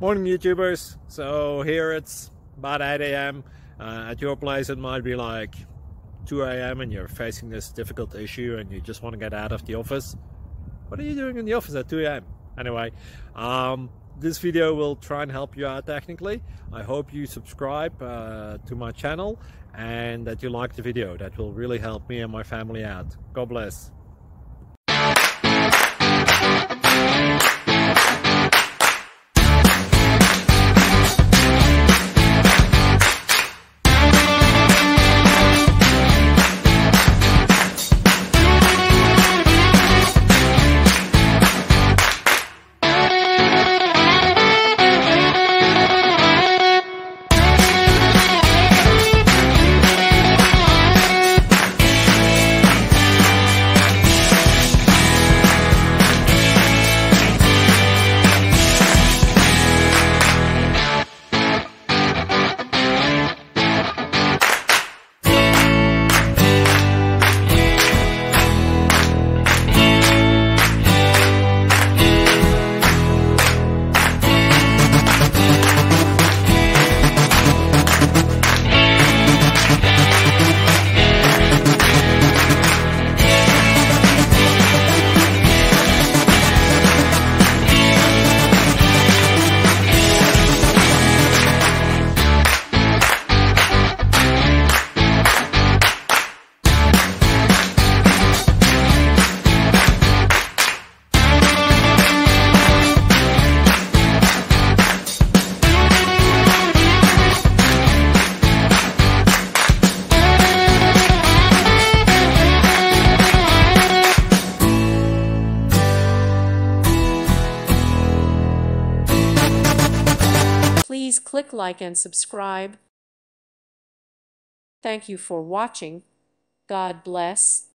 Morning YouTubers. So here it's about 8 a.m. At your place it might be like 2 a.m. and you're facing this difficult issue and you just want to get out of the office. What are you doing in the office at 2 a.m.? Anyway, this video will try and help you out technically. I hope you subscribe to my channel and that you like the video. That will really help me and my family out. God bless. Please click like and subscribe. Thank you for watching. God bless.